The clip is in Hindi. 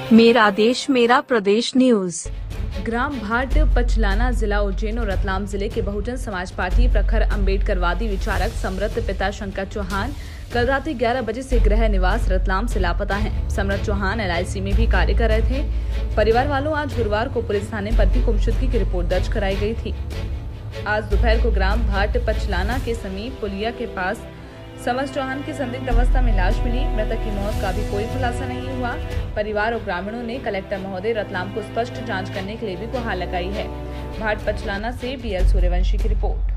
मेरा देश मेरा प्रदेश न्यूज। ग्राम भाट पचलाना जिला उज्जैन और रतलाम जिले के बहुजन समाज पार्टी प्रखर अम्बेडकरवादी विचारक समृत पिता शंकर चौहान कल रात 11 बजे से गृह निवास रतलाम से लापता हैं। समृत चौहान LIC में भी कार्य कर रहे थे। परिवार वालों आज गुरुवार को पुलिस थाने पर भी गुमशुदगी की रिपोर्ट दर्ज कराई गई थी। आज दोपहर को ग्राम भाट पचलाना के समीप पुलिया के पास समृत चौहान की संदिग्ध अवस्था में लाश मिली। मृतक की मौत का भी कोई खुलासा नहीं हुआ। परिवार और ग्रामीणों ने कलेक्टर महोदय रतलाम को स्पष्ट जांच करने के लिए भी गुहार लगाई है। भाट पचलाना से BL सूर्यवंशी की रिपोर्ट।